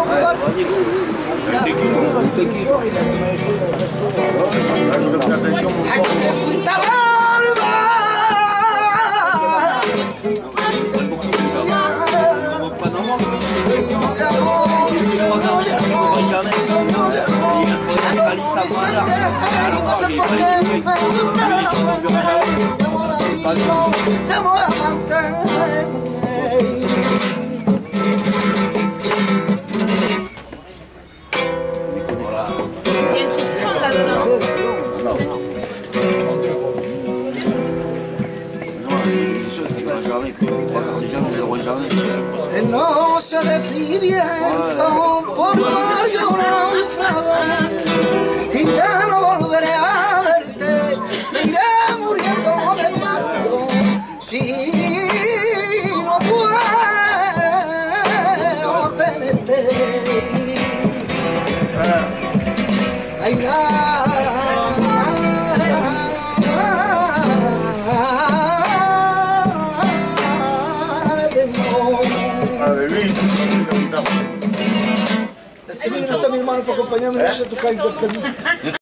No se viento por barrio naufragar y ya no volveré a verte, me iré muriendo despacio si no puedo tenerte. Ay, este vino está mi hermano para acompañarme, no sé tocar.